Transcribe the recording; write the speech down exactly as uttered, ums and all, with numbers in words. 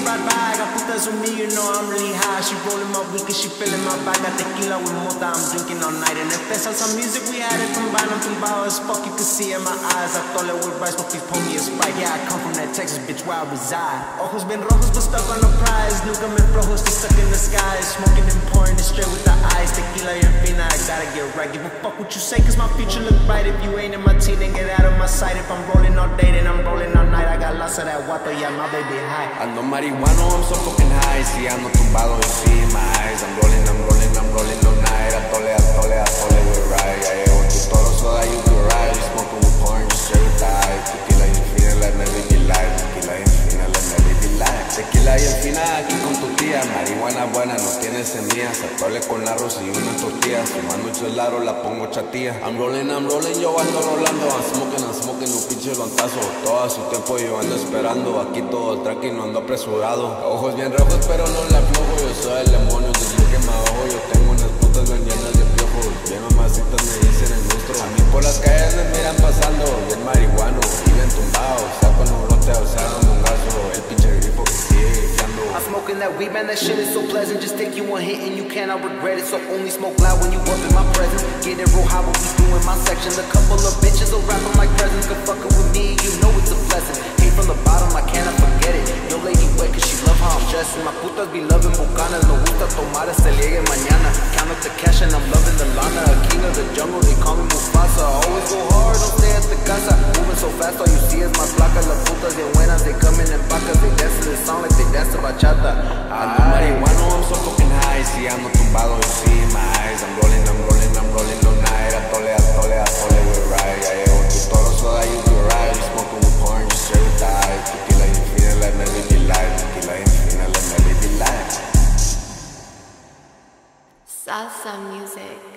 right by. Got putas with me, you know I'm really high. She rolling my weed cause she feeling my vibe. Got tequila with mota, I'm drinking all night. And if there's some music, we had it combined. I'm tumbado as fuck, you can see in my eyes. I thought it with rice, but please pour me a Sprite. Yeah, I come from that Texas, bitch, where I reside. Ojos bien rojos, but stuck on the prize. Nunca me flojo, still stuck in the sky. Smoking and pouring it straight with the eyes. Tequila and fina, I gotta get right. Give a fuck what you say, cause my future look bright. If you ain't in my team, then get out of my sight. If I'm rolling all day, then I'm rolling all night. I got lots of that water, yeah, my baby high. Ando marihuano, I'm so fucking high. Sí, ando tumbado, you see in my eyes. I'm rolling, I'm rolling, I'm rolling all night. Atole, atole, atole, we ride. Ya llevo tu toro, soda, you can ride. We smoking, we pouring, just straight with the eyes. Tequila y fina, let me be light. Tequila y fina, let me be light. Tequila y fina, aquí con tu tía. Marihuana buena, no tiene semillas. Atole con arroz y unas tortillas. Fumando mucho helado, la pongo chatía. I'm rolling, I'm rolling, yo ando rolando. I'm smoking, I'm smoking, un pinche lontazo. Todo su tiempo yo ando esperando. Aquí todo tranqui, no ando apresurado. Ojos bien rojos, pero no la aflojo. Yo soy el demonio, desde que me ahogo. Yo tengo unas putas bien llenas de piojos. Bien mamacitas me dicen el monstruo. A mí por las calles me miran pasando. Bien marihuano y bien tumbado. Saco en un brote, o sea, dame un gaso. El pinche grifo que sigue grifiando. I'm smoking that weed, man, that shit is so pleasant. Just take you one hit and you cannot regret it. So only smoke loud when you up in my presence. Get it real high when we doing my section. A couple of bitches will wrap them like presents. Good fucking with me, you know it's a blessing. Hate from the bottom, I cannot forget it. Yo lady wet cause she love how I'm dressing. My putas be loving bucanas. No gusta tomar este liegue mañana. Count up the cash and I'm loving the lana. A king of the jungle, they call me Mufasa. Always go hard, don't stay at the casa. Moving so fast, all you see is my placa. Las putas bien buenas, they come in pacas. They dance to the song like they dance to bachata. Ando marihuano, I'm so fucking high. Sí, ando tumbado, you see in my eyes. I'm rolling, I'm rolling, I'm rolling all night. Atole, atole, atole, we ride. Ya llevo tu toro, soda, you can ride. We smoking, we pouring, just straight with the eyes. Tequila y fina, let me be light. Tequila y fina, let me be light. Salsa music.